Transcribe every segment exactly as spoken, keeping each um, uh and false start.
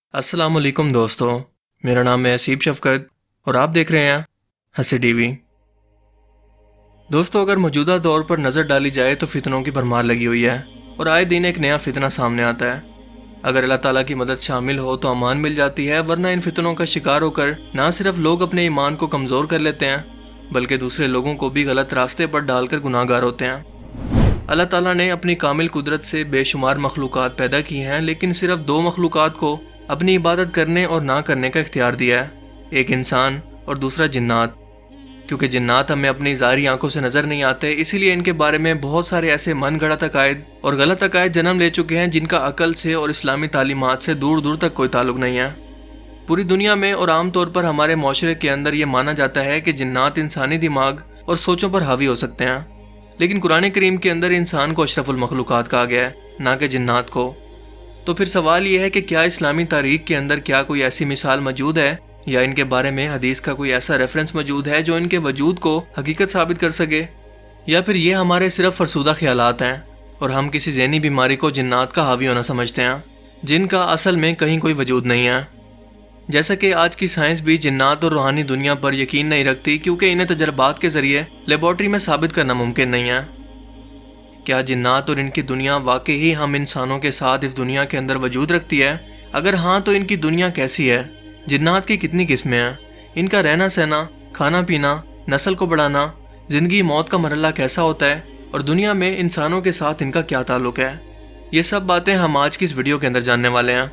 अस्सलाम वालेकुम दोस्तों, मेरा नाम है असीब शफकत और आप देख रहे हैं हंसी टीवी। दोस्तों, अगर मौजूदा दौर पर नज़र डाली जाए तो फितनों की भरमार लगी हुई है और आए दिन एक नया फितना सामने आता है। अगर अल्लाह ताला की मदद शामिल हो तो अमान मिल जाती है, वरना इन फितनों का शिकार होकर ना सिर्फ लोग अपने ईमान को कमज़ोर कर लेते हैं बल्कि दूसरे लोगों को भी गलत रास्ते पर डालकर गुनाहगार होते हैं। अल्लाह ताला ने अपनी कामिल कुदरत से बेशुमार मखलूक़ात पैदा की हैं, लेकिन सिर्फ दो मखलूक़ात को अपनी इबादत करने और ना करने का इख्तियार दिया है, एक इंसान और दूसरा जिन्नात। क्योंकि जिन्नात हमें अपनी ज़ाहिरी आंखों से नज़र नहीं आते, इसीलिए इनके बारे में बहुत सारे ऐसे मन गढ़ंत अकायद और गलत अकायद जन्म ले चुके हैं जिनका अकल से और इस्लामी तालीमात से दूर दूर तक कोई ताल्लुक नहीं है। पूरी दुनिया में और आम तौर पर हमारे माशरे के अंदर ये माना जाता है कि जिन्नात इंसानी दिमाग और सोचों पर हावी हो सकते हैं, लेकिन कुरान करीम के अंदर इंसान को अशरफुल मखलूक़ात कहा गया है, ना कि जिन्नात को। तो फिर सवाल यह है कि क्या इस्लामी तारीख के अंदर क्या कोई ऐसी मिसाल मौजूद है या इनके बारे में हदीस का कोई ऐसा रेफरेंस मौजूद है जो इनके वजूद को हकीकत साबित कर सके, या फिर ये हमारे सिर्फ फरसूदा ख्यालात हैं और हम किसी ज़हनी बीमारी को जिन्नात का हावी होना समझते हैं जिनका असल में कहीं कोई वजूद नहीं है। जैसा कि आज की साइंस भी जिन्नात और रूहानी दुनिया पर यकीन नहीं रखती, क्योंकि इन्हें तजर्बात के ज़रिए लेबॉर्ट्री में साबित करना मुमकिन नहीं है। क्या जिन्नात और इनकी दुनिया वाकई ही हम इंसानों के साथ इस दुनिया के अंदर वजूद रखती है? अगर हाँ तो इनकी दुनिया कैसी है? जिन्नात की कितनी किस्में हैं? इनका रहना सहना, खाना पीना, नस्ल को बढ़ाना, ज़िंदगी मौत का मरहला कैसा होता है और दुनिया में इंसानों के साथ इनका क्या ताल्लुक है? ये सब बातें हम आज की इस वीडियो के अंदर जानने वाले हैं।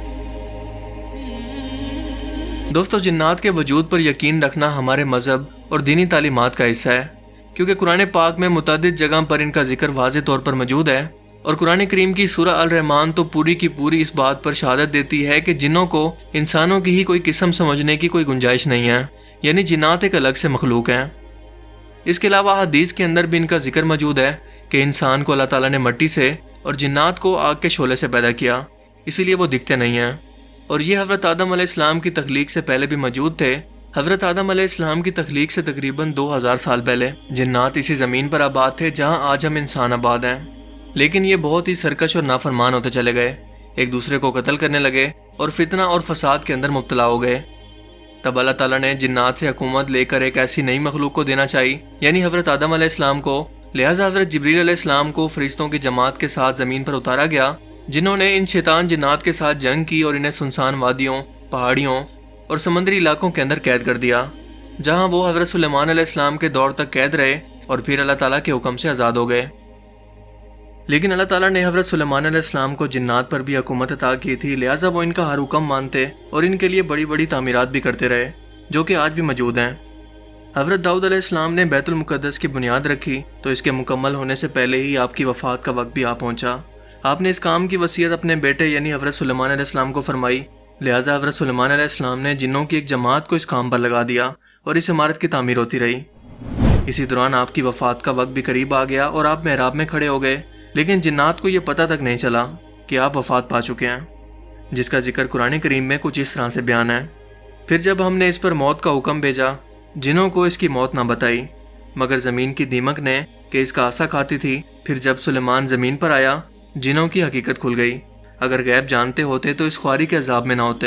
दोस्तों, जिन्नात के वजूद पर यकीन रखना हमारे मज़हब और दीनी तालीमात का हिस्सा है, क्योंकि कुरान पाक में मुतअद्दिद जगह पर इनका जिक्र वाज़ेह तौर पर मौजूद है और कुरान करीम की सूरह अल रहमान तो पूरी की पूरी इस बात पर शहादत देती है कि जिन्नों को इंसानों की ही कोई किस्म समझने की कोई गुंजाइश नहीं है, यानी जिन्नात एक अलग से मखलूक हैं। इसके अलावा हदीस के अंदर भी इनका जिक्र मौजूद है कि इंसान को अल्लाह ताला ने मिट्टी से और जिन्नात को आग के शोले से पैदा किया, इसीलिए वो दिखते नहीं हैं, और ये हज़रत आदम अलैहिस्सलाम की तख्लीक से पहले भी मौजूद थे। हज़रत आदम अलैहिस्सलाम की तख्लीक से तकरीबन दो हज़ार साल पहले जिन्नात इसी ज़मीन पर आबाद थे जहां आज हम इंसान आबाद हैं, लेकिन ये बहुत ही सरकश और नाफरमान होते चले गए, एक दूसरे को कत्ल करने लगे और फितना और फसाद के अंदर मुब्तला हो गए। तब अल्लाह ताला ने जिन्नात से हुकूमत लेकर एक ऐसी नई मखलूक को देना चाहिए, यानी हज़रत आदम अलैहिस्सलाम को। लिहाजा हज़रत जिब्रील अलैहिस्सलाम को फरिश्तों की जमात के साथ ज़मीन पर उतारा गया, जिन्होंने इन शैतान जिन्नात के साथ जंग की और इन्हें सुनसान वादियों, पहाड़ियों और समंदरी इलाकों के अंदर कैद कर दिया, जहां वो हज़रत सुलेमान अलैहिस्सलाम के दौर तक कैद रहे और फिर अल्लाह ताला के हुक्म से आज़ाद हो गए। लेकिन अल्लाह ताला ने हज़रत सुलेमान अलैहिस्सलाम को जिन्नात पर भी हुकूमत अता की थी, लिहाजा वो इनका हर हुक्म मानते और इनके लिए बड़ी बड़ी तामीरात भी करते रहे, जो कि आज भी मौजूद हैं। हज़रत दाऊद अलैहिस्सलाम ने बैतुल मुक़द्दस की बुनियाद रखी तो इसके मुकम्मल होने से पहले ही आपकी वफ़ात का वक्त भी आ पहुँचा। आपने इस काम की वसीयत अपने बेटे यानी हज़रत सुलेमान अलैहिस्सलाम को फरमाई, लिहाजा हज़रत सुलेमान अलैहिस्सलाम ने जिन्नों की एक जमात को इस काम पर लगा दिया और इस इमारत की तामीर होती रही। इसी दौरान आपकी वफ़ात का वक्त भी करीब आ गया और आप मेहराब में खड़े हो गए, लेकिन जिन्नात को ये पता तक नहीं चला कि आप वफ़ात पा चुके हैं, जिसका जिक्र कुरान करीम में कुछ इस तरह से बयान है। फिर जब हमने इस पर मौत का हुक्म भेजा, जिन्हों को इसकी मौत ना बताई मगर ज़मीन की दीमक ने कि इसका आसा खाती थी। फिर जब सुलेमान ज़मीन पर आया, जिन्हों की हकीकत खुल गई। अगर गैब जानते होते तो इस ख्वारी के अजाब में ना होते।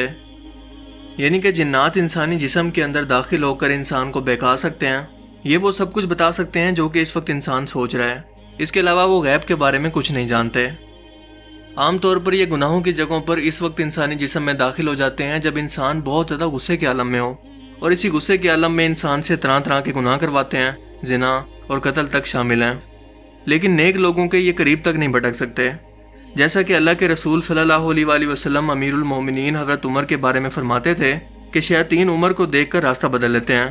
यानी कि जिन्नात इंसानी जिस्म के अंदर दाखिल होकर इंसान को बहका सकते हैं, ये वो सब कुछ बता सकते हैं जो कि इस वक्त इंसान सोच रहा है। इसके अलावा वो गैब के बारे में कुछ नहीं जानते। आम तौर पर ये गुनाहों की जगहों पर इस वक्त इंसानी जिस्म में दाखिल हो जाते हैं जब इंसान बहुत ज़्यादा गुस्से के आलम में हो, और इसी गुस्से के आलम में इंसान से तरह तरह के गुनाह करवाते हैं, जिना और कत्ल तक शामिल हैं। लेकिन नेक लोगों के ये करीब तक नहीं भटक सकते, जैसा कि अल्लाह के रसूल सल्लल्लाहु अलैहि वसल्लम अमीरुल मोमिनीन हज़रत उमर के बारे में फरमाते थे कि शैतान उमर को देखकर रास्ता बदल लेते हैं।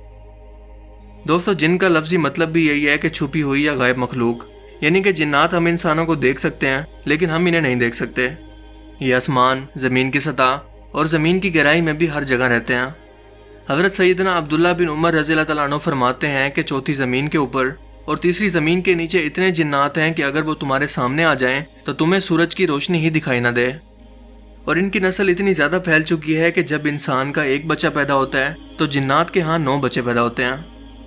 दोस्तों, जिन का लफ्ज़ी मतलब भी यही है कि छुपी हुई या गायब मखलूक, यानी कि जिन्नात हम इंसानों को देख सकते हैं लेकिन हम इन्हें नहीं देख सकते। ये आसमान, ज़मीन की सतह और ज़मीन की गहराई में भी हर जगह रहते हैं। हज़रत सैयदना अब्दुल्ला बिन उमर रज़ियल्लाहु तआला अन्हु फरमाते हैं कि चौथी ज़मीन के ऊपर और तीसरी ज़मीन के नीचे इतने जिन्नात हैं कि अगर वो तुम्हारे सामने आ जाएं तो तुम्हें सूरज की रोशनी ही दिखाई ना दे। और इनकी नस्ल इतनी ज़्यादा फैल चुकी है कि जब इंसान का एक बच्चा पैदा होता है तो जिन्नात के यहाँ नौ बच्चे पैदा होते हैं।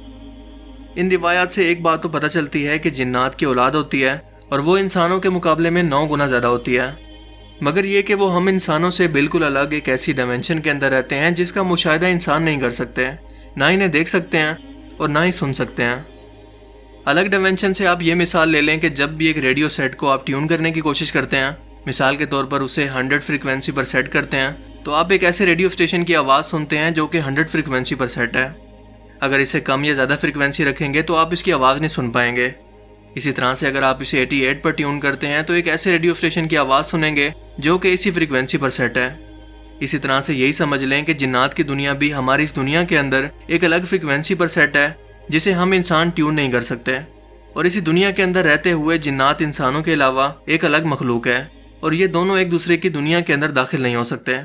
इन रिवायात से एक बात तो पता चलती है कि जिन्नात की औलाद होती है और वो इंसानों के मुकाबले में नौ गुना ज़्यादा होती है। مگر یہ کہ وہ ہم انسانوں سے بالکل الگ ایک ایسی ڈائمینشن کے اندر رہتے ہیں جس کا مشاہدہ انسان نہیں کر سکتے، نہ انہیں دیکھ سکتے ہیں اور نہ ہی سن سکتے ہیں۔ الگ ڈائمینشن سے آپ یہ مثال لے لیں کہ جب بھی ایک ریڈیو سیٹ کو آپ ٹیون کرنے کی کوشش کرتے ہیں، مثال کے طور پر اسے ہنڈریڈ فریکوینسی پر سیٹ کرتے ہیں، تو آپ ایک ایسے ریڈیو اسٹیشن کی آواز سنتے ہیں جو کہ ہنڈریڈ فریکوینسی پر سیٹ ہے۔ اگر اسے کم یا زیادہ فریکوینسی رکھیں گے تو آپ اس کی آواز نہیں سن پائیں گے۔ اسی طرح سے اگر آپ اسے اٹھاسی پر ٹیون کرتے ہیں تو ایک ایسے ریڈیو اسٹیشن کی آواز سنیں گے جو کہ اسی فریکوینسی پر سیٹ ہے۔ اسی طرح سے یہی سمجھ لیں کہ جنات کی دنیا بھی ہماری اس دنیا کے اندر ایک الگ فریکوینسی پر سیٹ ہے جسے ہم انسان ٹیون نہیں کر سکتے، اور اسی دنیا کے اندر رہتے ہوئے جنات انسانوں کے علاوہ ایک الگ مخلوق ہے، اور یہ دونوں ایک دوسرے کی دنیا کے اندر داخل نہیں ہو سکتے۔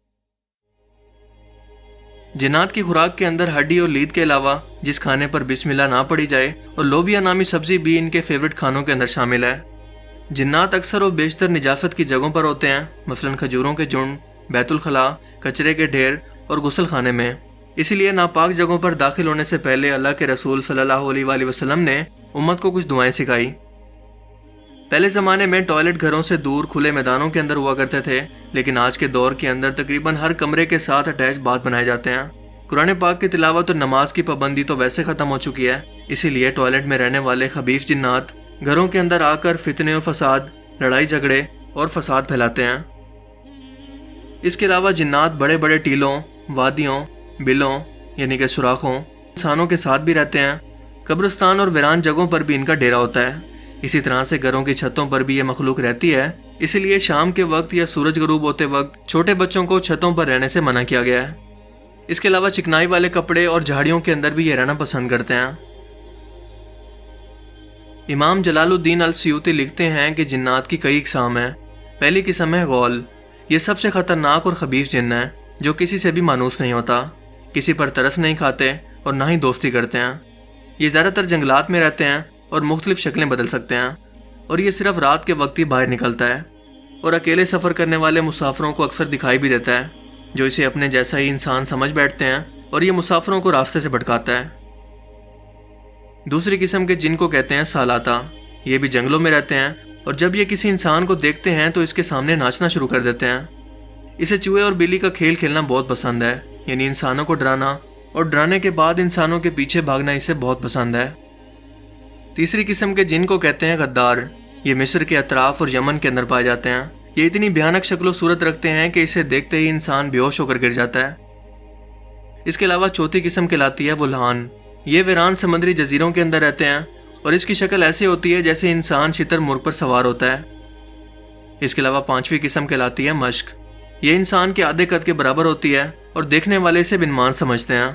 جنات کی خوراک کے اندر ہڈی اور لید کے علاوہ جس کھانے پر بسم اللہ نہ پڑی جائے اور لوبیا نامی سبزی بھی ان کے فیوریٹ کھانوں کے اندر شامل ہے۔ جنات اکثر و بیشتر نجاست کی جگہوں پر ہوتے ہیں، مثلا کھجوروں کے جھنڈ، بیت الخلاء، کچرے کے ڈھیر اور غسل خانے میں۔ اسی لیے ناپاک جگہوں پر داخل ہونے سے پہلے اللہ کے رسول صلی اللہ علیہ وآلہ وسلم نے امت کو کچھ دعائیں سکھائی۔ پہلے زمانے میں ٹوائلٹ گھروں سے دور کھلے میدانوں کے اندر ہوا کرتے تھے، لیکن آج کے دور کے اندر تقریباً ہر کمرے کے ساتھ اٹیچ باتھ بنائے جاتے ہیں۔ قرآن پاک کی تلاوت اور نماز کی پابندی تو ویسے ختم ہو چکی ہے، اسی لیے ٹوائلٹ میں رہنے والے خبیث جنات گھروں کے اندر آ کر فتنے و فساد، لڑائی جھگڑے اور فساد پھیلاتے ہیں۔ اس کے علاوہ جنات بڑے بڑے ٹیلوں، وادیوں، بلوں یعنی کہ سوراخوں، انسانوں کے ساتھ بھی رہتے ہیں۔ قبرستان اور ویران جگہوں پر بھی ان کا ڈیرا ہوتا ہے۔ اسی طرح سے گھروں کی چھتوں پر بھی یہ مخلوق رہتی ہے، اسی لیے شام کے وقت یا سورج غروب ہوتے وقت چھوٹے بچوں کو چھتوں پر رہنے سے منع کیا گیا ہے۔ اس کے علاوہ چکنائی والے کپڑے اور جھاڑیوں کے اندر بھی یہ رہنا پسند کرتے ہیں۔ امام جلال الدین السیوطی لکھتے ہیں کہ جنات کی کئی اقسام ہیں۔ پہلی قسم ہے غول۔ یہ سب سے خطرناک اور خبیث جن ہے جو کسی سے بھی مانوس نہیں ہوتا، کسی پر ترس نہیں کھاتے اور نہ ہی دوستی کرتے ہیں۔ یہ زیادہ تر جنگلات میں رہتے ہیں اور مختلف شکلیں بدل سکتے ہیں، اور یہ صرف رات کے وقت ہی باہر نکلتا ہے، اور اکیلے سفر کرنے والے مسافروں کو اکثر دکھائی بھی دیتا ہے، جو اسے اپنے جیسا ہی انسان سمجھ بیٹھتے ہیں، اور یہ مسافروں کو راستے سے بھٹکاتا ہے۔ دوسری قسم کے جن کو کہتے ہیں سالاتا۔ یہ بھی جنگلوں میں رہتے ہیں، اور جب یہ کسی انسان کو دیکھتے ہیں تو اس کے سامنے ناچنا شروع کر دیتے ہیں۔ اسے چوہے اور بلی کا کھیل کھیلنا بہت پسند ہے، یعنی انسانوں کو ڈرانا، اور ڈرانے کے بعد انسانوں کے پیچھے بھاگنا اسے بہت پسند ہے۔ تیسری قسم کے جن کو کہتے ہیں غدار۔ یہ مصر کے اطراف اور یمن کے اندر پائے جاتے ہیں۔ یہ اتنی بھیانک شکل و صورت رکھتے ہیں کہ اسے دیکھتے ہی انسان بے ہوش ہو کر گر جاتا ہے۔ اس کے علاوہ چوتھی قسم کہلاتی ہے وولہان۔ یہ ویران سمندری جزیروں کے اندر رہتے ہیں، اور اس کی شکل ایسی ہوتی ہے جیسے انسان شتر مرغ پر سوار ہوتا ہے۔ اس کے علاوہ پانچویں قسم کہلاتی ہے مشک۔ یہ انسان کے آدھے قد کے برابر ہوتی ہے، اور دیکھنے والے اسے بنمان سمجھتے ہیں۔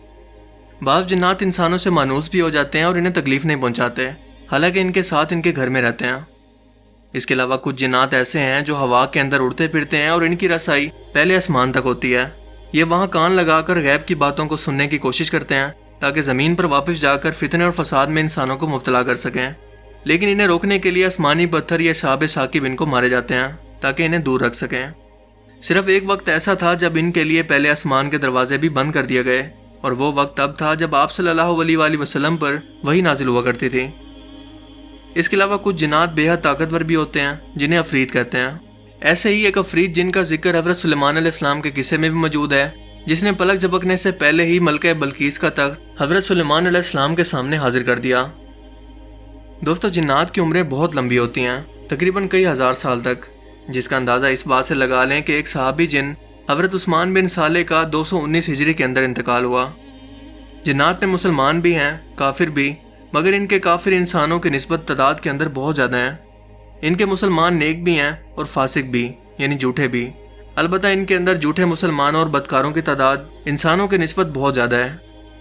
بعض جنات انسانوں سے مانوس بھی ہو جاتے ہیں اور انہیں تکلیف نہیں پہنچاتے، حالانکہ ان کے ساتھ ان کے گھر میں رہتے ہیں۔ اس کے علاوہ کچھ جنات ایسے ہیں جو ہوا کے اندر اڑتے پھرتے ہیں، اور ان کی رسائی پہلے آسمان تک ہوتی ہے۔ یہ وہاں کان لگا کر غیب کی باتوں کو سننے کی کوشش کرتے ہیں تاکہ زمین پر واپس جا کر فتنے اور فساد میں انسانوں کو مبتلا کر سکیں، لیکن انہیں روکنے کے لیے آسمانی پتھر یا شہاب ثاقب ان کو مارے جاتے ہیں تاکہ انہیں دور رکھ سکیں۔ صرف ایک وقت ایسا تھا جب ان کے لیے پہلے آسمان کے دروازے بھی بند کر دیے گئے، اور وہ وقت اب تھا جب آپ صلی اللہ علیہ وآلہ وسلم پر وحی نازل ہوا کرتی تھی۔ اس کے علاوہ کچھ جنات بے حد طاقتور بھی ہوتے ہیں جنہیں عفریت کہتے ہیں۔ ایسے ہی ایک عفریت جن کا ذکر حضرت سلیمان علیہ السلام کے قصے میں بھی موجود ہے، جس نے پلک جھپکنے سے پہلے ہی ملکہ بلقیس کا تخت حضرت سلیمان علیہ السلام کے سامنے حاضر کر دیا۔ دوستو، جنات کی عمریں بہت لمبی ہوتی ہیں، تقریباً کئی ہزار سال تک، جس کا اندازہ اس بات سے لگا لیں کہ ایک صحابی جن حضرت عثمان بن صالح کا دو سو انیس ہجری کے اندر انتقال ہوا۔ جنات میں مسلمان بھی ہیں، کافر بھی، مگر ان کے کافر انسانوں کی نسبت تعداد کے اندر بہت زیادہ ہیں۔ ان کے مسلمان نیک بھی ہیں اور فاسق بھی، یعنی جھوٹے بھی۔ البتہ ان کے اندر جھوٹے مسلمانوں اور بدکاروں کی تعداد انسانوں کی نسبت بہت زیادہ ہے۔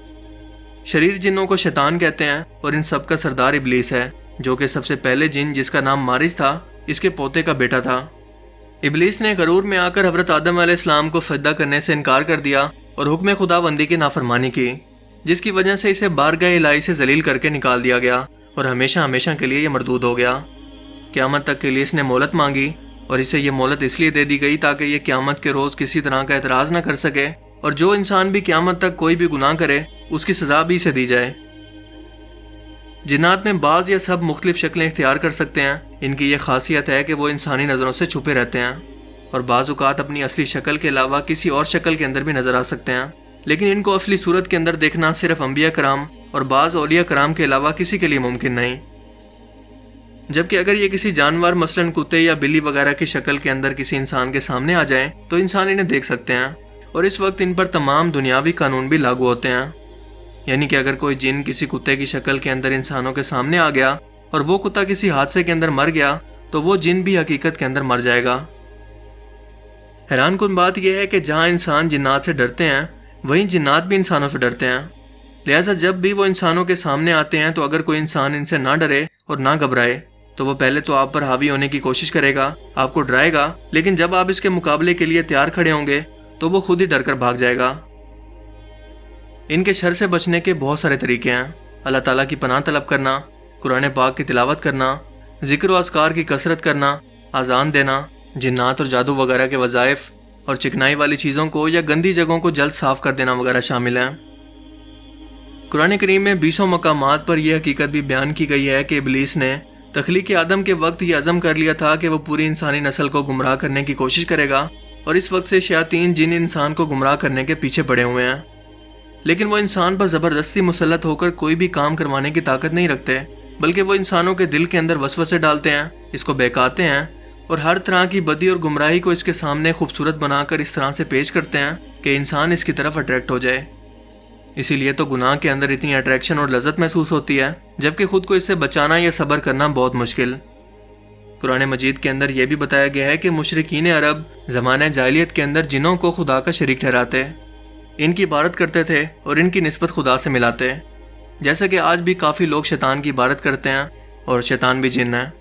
شریر جنوں کو شیطان کہتے ہیں، اور ان سب کا سردار ابلیس ہے، جو کہ سب سے پہلے جن جس کا نام مارس تھا، اس کے پوتے کا بیٹا تھا۔ ابلیس نے غرور میں آ کر حضرت آدم علیہ السلام کو سجدہ کرنے سے انکار کر دیا اور حکم خدا بندی کی نافرمانی کی، جس کی وجہ سے اسے بارگاہ الہی سے ذلیل کر کے نکال دیا گیا، اور ہمیشہ ہمیشہ کے لیے یہ مردود ہو گیا۔ قیامت تک کے لیے اس نے مہلت مانگی، اور اسے یہ مہلت اس لیے دے دی گئی تاکہ یہ قیامت کے روز کسی طرح کا اعتراض نہ کر سکے، اور جو انسان بھی قیامت تک کوئی بھی گناہ کرے اس کی سزا بھی اسے دی جائے۔ جنات میں بعض یا سب مختلف شکلیں اختیار کر سکتے ہیں۔ ان کی یہ خاصیت ہے کہ وہ انسانی نظروں سے چھپے رہتے ہیں اور بعض اوقات اپنی اصلی شکل کے علاوہ کسی اور شکل کے اندر بھی نظر آ سکتے ہیں، لیکن ان کو اصلی صورت کے اندر دیکھنا صرف انبیاء کرام اور بعض اولیاء کرام کے علاوہ کسی کے لیے ممکن نہیں۔ جبکہ اگر یہ کسی جانور مثلاً کتے یا بلی وغیرہ کی شکل کے اندر کسی انسان کے سامنے آ جائیں تو انسان انہیں دیکھ سکتے ہیں، اور اس وقت ان پر تمام دنیاوی قانون بھی لاگو ہوتے ہیں۔ یعنی کہ اگر کوئی جن کسی کتے کی شکل کے اندر انسانوں کے سامنے آ گیا اور وہ کتا کسی حادثے کے اندر مر گیا تو وہ جن بھی حقیقت کے اندر مر جائے گا۔ حیران کن بات یہ ہے کہ جہاں انسان جنات سے ڈرتے ہیں وہیں جنات بھی انسانوں سے ڈرتے ہیں، لہٰذا جب بھی وہ انسانوں کے سامنے آتے ہیں تو اگر کوئی انسان ان سے نہ ڈرے اور نہ گھبرائے تو وہ پہلے تو آپ پر حاوی ہونے کی کوشش کرے گا، آپ کو ڈرائے گا، لیکن جب آپ اس کے مقابلے کے لیے تیار کھڑے ہوں گے تو وہ خود ہی ڈر کر بھاگ جائے گا۔ ان کے شر سے بچنے کے بہت سارے طریقے ہیں۔ اللہ تعالیٰ کی پناہ طلب کرنا، قرآن پاک کی تلاوت کرنا، ذکر و اذکار کی کثرت کرنا، اذان دینا، جنات اور جادو وغیرہ کے وظائف اور چکنائی والی چیزوں کو یا گندی جگہوں کو جلد صاف کر دینا وغیرہ شامل ہیں۔ قرآن کریم میں بیسوں مقامات پر یہ حقیقت بھی بیان کی گئی ہے کہ ابلیس نے تخلیق آدم کے وقت یہ عزم کر لیا تھا کہ وہ پوری انسانی نسل کو گمراہ کرنے کی کوشش کرے گا، اور اس وقت سے شیاطین جن انسان کو گمراہ کرنے کے پیچھے پڑے ہوئے ہیں، لیکن وہ انسان پر زبردستی مسلط ہو کر کوئی بھی کام کروانے کی طاقت نہیں رکھتے، بلکہ وہ انسانوں کے دل کے اندر وسوسے ڈالتے ہیں، اس کو بہکاتے ہیں اور ہر طرح کی بدی اور گمراہی کو اس کے سامنے خوبصورت بنا کر اس طرح سے پیش کرتے ہیں کہ انسان اس کی طرف اٹریکٹ ہو جائے۔ اسی لیے تو گناہ کے اندر اتنی اٹریکشن اور لذت محسوس ہوتی ہے، جبکہ خود کو اس سے بچانا یا صبر کرنا بہت مشکل۔ قرآن مجید کے اندر یہ بھی بتایا گیا ہے کہ مشرکین عرب زمانہ جاہلیت کے اندر جنوں کو خدا کا شریک ٹھہراتے، ان کی عبادت کرتے تھے اور ان کی نسبت خدا سے ملاتے، جیسا کہ آج بھی کافی لوگ شیطان کی عبادت کرتے ہیں اور شیطان بھی جن ہے۔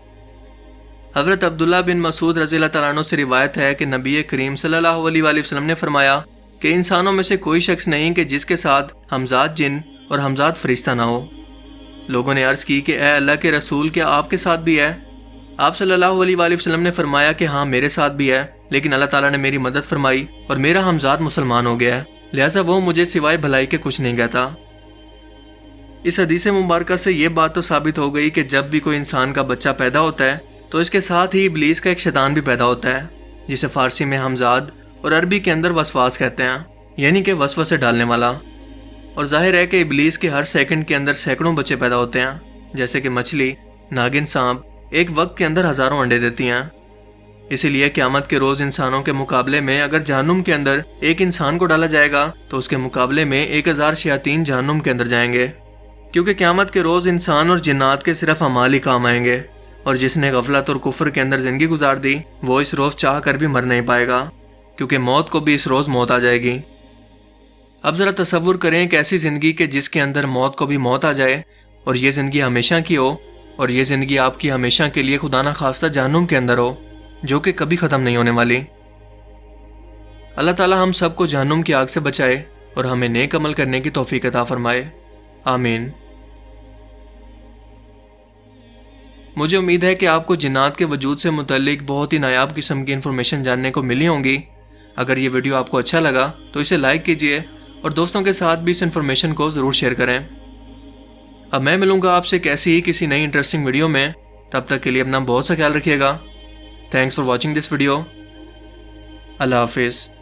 حضرت عبداللہ بن مسعود رضی اللہ تعالیٰ عنہ سے روایت ہے کہ نبی کریم صلی اللہ علیہ وآلہ وسلم نے فرمایا کہ انسانوں میں سے کوئی شخص نہیں کہ جس کے ساتھ ہمزاد جن اور ہمزاد فرشتہ نہ ہو۔ لوگوں نے عرض کی کہ اے اللہ کے رسول، کیا آپ کے ساتھ بھی ہے؟ آپ صلی اللہ علیہ وآلہ وسلم نے فرمایا کہ ہاں میرے ساتھ بھی ہے، لیکن اللہ تعالیٰ نے میری مدد فرمائی اور میرا ہمزاد مسلمان ہو گیا ہے، لہٰذا وہ مجھے سوائے بھلائی کے کچھ نہیں کہتا۔ اس حدیث مبارکہ سے یہ بات تو ثابت ہو گئی کہ جب بھی کوئی انسان کا بچہ پیدا ہوتا ہے تو اس کے ساتھ ہی ابلیس کا ایک شیطان بھی پیدا ہوتا ہے، جسے فارسی میں ہمزاد اور عربی کے اندر وسواس کہتے ہیں، یعنی کہ وسوسے ڈالنے والا۔ اور ظاہر ہے کہ ابلیس کے ہر سیکنڈ کے اندر سینکڑوں بچے پیدا ہوتے ہیں، جیسے کہ مچھلی، ناگن سانپ ایک وقت کے اندر ہزاروں انڈے دیتی ہیں۔ اسی لیے قیامت کے روز انسانوں کے مقابلے میں اگر جہنم کے اندر ایک انسان کو ڈالا جائے گا تو اس کے مقابلے میں ایک ہزار شیاطین جہنم کے اندر جائیں گے، کیونکہ قیامت کے روز انسان اور جنات کے صرف اعمال ہی کام آئیں گے، اور جس نے غفلت اور کفر کے اندر زندگی گزار دی وہ اس روز چاہ کر بھی مر نہیں پائے گا، کیونکہ موت کو بھی اس روز موت آ جائے گی۔ اب ذرا تصور کریں ایک ایسی زندگی کہ جس کے اندر موت کو بھی موت آ جائے، اور یہ زندگی ہمیشہ کی ہو، اور یہ زندگی آپ کی ہمیشہ کے لیے خدا نہ خواستہ جہنم کے اندر ہو، جو کہ کبھی ختم نہیں ہونے والی۔ اللہ تعالی ہم سب کو جہنم کی آگ سے بچائے اور ہمیں نیک عمل کرنے کی توفیق عطا فرمائے، آمین۔ مجھے امید ہے کہ آپ کو جنات کے وجود سے متعلق بہت ہی نایاب قسم کی انفارمیشن جاننے کو ملی ہوں گی۔ اگر یہ ویڈیو آپ کو اچھا لگا تو اسے لائک کیجئے اور دوستوں کے ساتھ بھی اس انفارمیشن کو ضرور شیئر کریں۔ اب میں ملوں گا آپ سے کیسی ہی کسی نئی انٹرسٹنگ ویڈیو میں، تب تک کے لیے اپنا بہت سا خیال رکھیے گا۔ Thanks for watching this video. اللہ حافظ۔